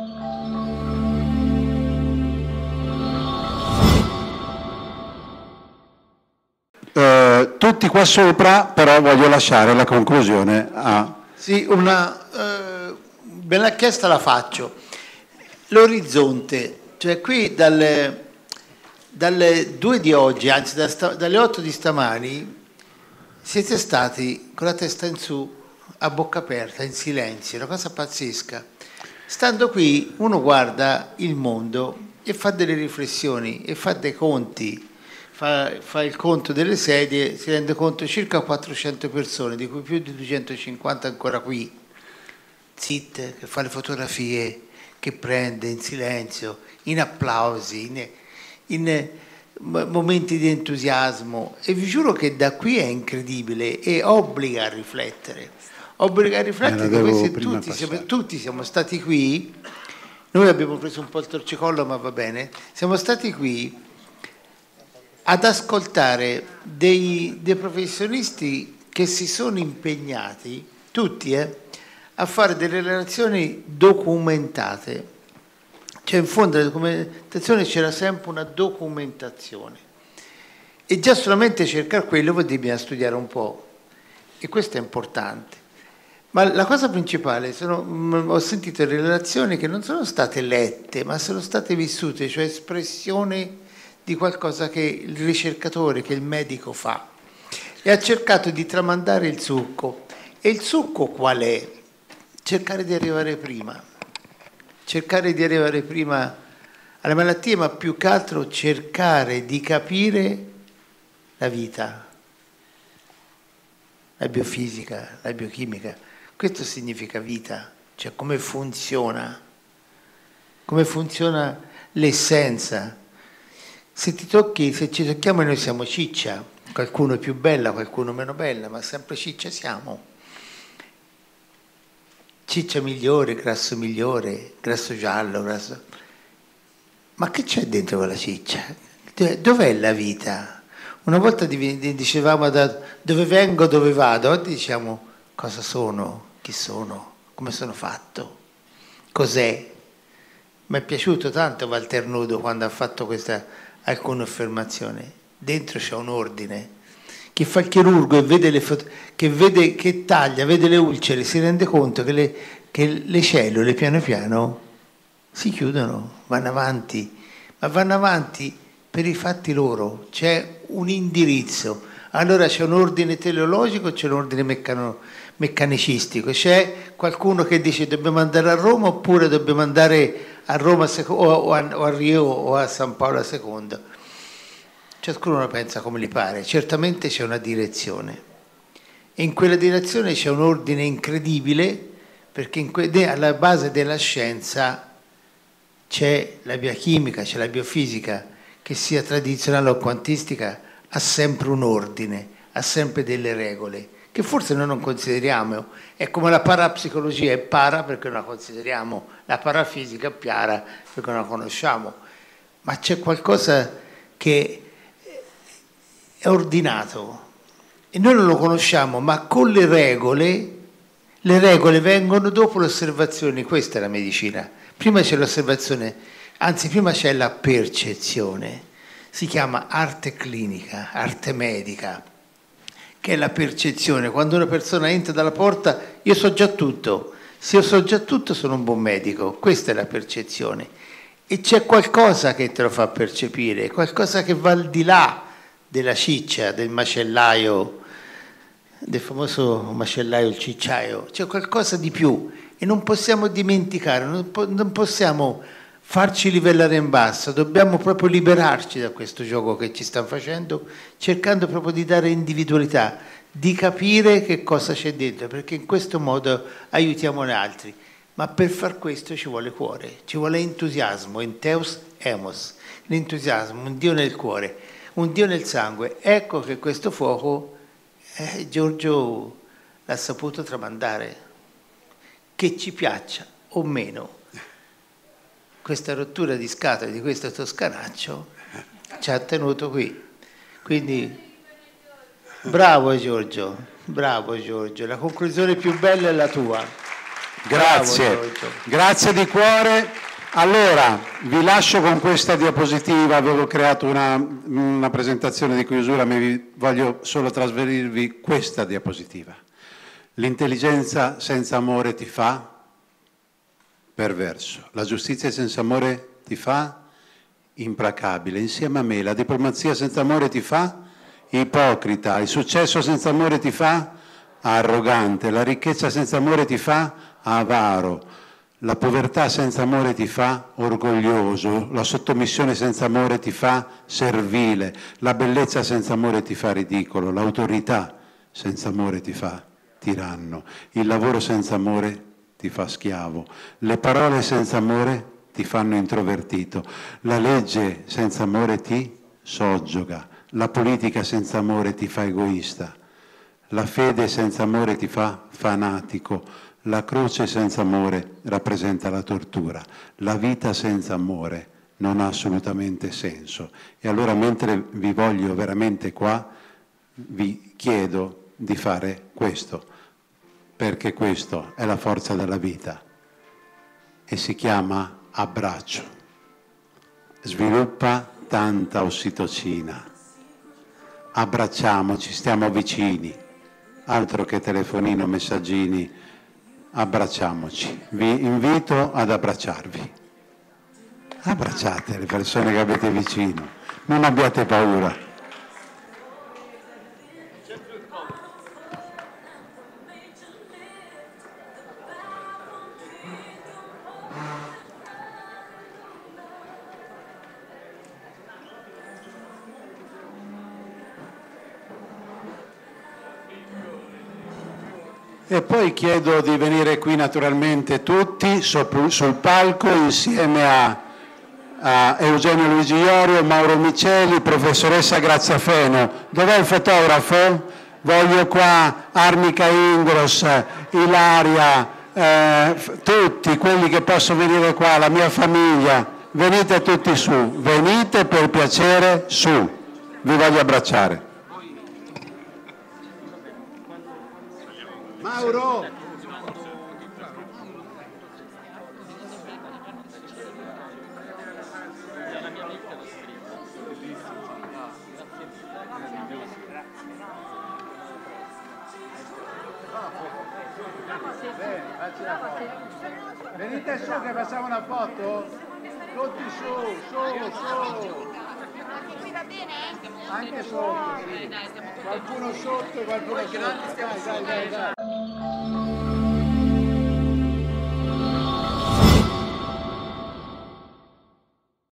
Tutti qua sopra, però voglio lasciare la conclusione a... Sì, me l'ha chiesta, la faccio. L'orizzonte, cioè qui dalle 2 di oggi, anzi dalle 8 di stamani, siete stati con la testa in su, a bocca aperta, in silenzio, una cosa pazzesca. Stando qui uno guarda il mondo e fa delle riflessioni e fa dei conti. Fa il conto delle sedie, si rende conto circa 400 persone, di cui più di 250 ancora qui, zitte, che fa le fotografie, che prende in silenzio, in applausi, in momenti di entusiasmo. E vi giuro che da qui è incredibile e obbliga a riflettere. Obbliga a riflettere che tutti siamo stati qui, noi abbiamo preso un po' il torcicollo, ma va bene, siamo stati qui ad ascoltare dei professionisti che si sono impegnati, tutti, a fare delle relazioni documentate. Cioè in fondo alla documentazione c'era sempre una documentazione. E già solamente cercare quello vuol dire bisogna studiare un po'. E questo è importante. Ma la cosa principale, ho sentito delle relazioni che non sono state lette, ma sono state vissute, cioè espressione di qualcosa che il ricercatore, che il medico fa, e ha cercato di tramandare il succo. E il succo qual è? Cercare di arrivare prima alla malattia, ma più che altro cercare di capire la vita, la biofisica, la biochimica. Questo significa vita, cioè come funziona l'essenza. Se ci tocchiamo noi siamo ciccia, qualcuno è più bella, qualcuno meno bella, ma sempre ciccia siamo. Ciccia migliore, grasso giallo, grasso... Ma che c'è dentro quella ciccia? Dov'è la vita? Una volta dicevamo da dove vengo, dove vado, oggi diciamo cosa sono, chi sono, come sono fatto, cos'è. Mi è piaciuto tanto Walter Nudo quando ha fatto alcune affermazioni. Dentro c'è un ordine. Chi fa il chirurgo e vede che taglia, vede le ulcere, si rende conto che le cellule piano piano si chiudono, vanno avanti, ma vanno avanti per i fatti loro. C'è un indirizzo. Allora c'è un ordine teleologico, c'è un ordine meccanicistico. C'è qualcuno che dice dobbiamo andare a Roma oppure dobbiamo andare a Roma o a Rio o a San Paolo II. Ciascuno la pensa come gli pare. Certamente c'è una direzione e in quella direzione c'è un ordine incredibile, perché alla base della scienza c'è la biochimica, c'è la biofisica, che sia tradizionale o quantistica, ha sempre un ordine, ha sempre delle regole che forse noi non consideriamo. È come la parapsicologia è para perché non la consideriamo, la parafisica è piara perché non la conosciamo, ma c'è qualcosa che è ordinato e noi non lo conosciamo, ma con le regole vengono dopo le osservazioni. Questa è la medicina. Prima c'è l'osservazione, anzi prima c'è la percezione. Si chiama arte clinica, arte medica, che è la percezione. Quando una persona entra dalla porta, io so già tutto. Se io so già tutto sono un buon medico. Questa è la percezione. E c'è qualcosa che te lo fa percepire, qualcosa che va al di là della ciccia, del macellaio, del famoso macellaio, il cicciaio. C'è qualcosa di più e non possiamo dimenticare, non possiamo farci livellare in basso, dobbiamo proprio liberarci da questo gioco che ci stanno facendo, cercando proprio di dare individualità, di capire che cosa c'è dentro, perché in questo modo aiutiamo gli altri. Ma per far questo ci vuole cuore, ci vuole entusiasmo, entheus emos, l'entusiasmo, un Dio nel cuore, un Dio nel sangue. Ecco che questo fuoco Giorgio l'ha saputo tramandare, che ci piaccia o meno. Questa rottura di scatole di questo toscanaccio ci ha tenuto qui. Quindi bravo Giorgio, la conclusione più bella è la tua. Grazie, Bravo, Giorgio. grazie di cuore. Allora, vi lascio con questa diapositiva, avevo creato una presentazione di chiusura, ma voglio solo trasferirvi questa diapositiva. L'intelligenza senza amore ti fa perverso, la giustizia senza amore ti fa implacabile, insieme a me la diplomazia senza amore ti fa ipocrita, il successo senza amore ti fa arrogante, la ricchezza senza amore ti fa avaro, la povertà senza amore ti fa orgoglioso, la sottomissione senza amore ti fa servile, la bellezza senza amore ti fa ridicolo, l'autorità senza amore ti fa tiranno, il lavoro senza amore ti fa schiavo, le parole senza amore ti fanno introvertito, la legge senza amore ti soggioga, la politica senza amore ti fa egoista, la fede senza amore ti fa fanatico, la croce senza amore rappresenta la tortura, la vita senza amore non ha assolutamente senso. E allora, mentre vi voglio veramente qua, vi chiedo di fare questo, perché questo è la forza della vita e si chiama abbraccio. Sviluppa tanta ossitocina. Abbracciamoci, stiamo vicini, altro che telefonino, messaggini, abbracciamoci. Vi invito ad abbracciarvi. Abbracciate le persone che avete vicino, non abbiate paura. E poi chiedo di venire qui naturalmente tutti sul palco insieme a Eugenio Luigi Iorio, Mauro Miceli, professoressa Graziafeno. Dov'è il fotografo? Voglio qua Arnica Indros, Ilaria, tutti quelli che possono venire qua, la mia famiglia. Venite tutti su, venite per piacere su. Vi voglio abbracciare. Mauro! Venite su che facciamo una foto? Tutti su, su! Anche qui va bene? Anche sotto, sì. Qualcuno sotto, qualcuno sotto. Dai.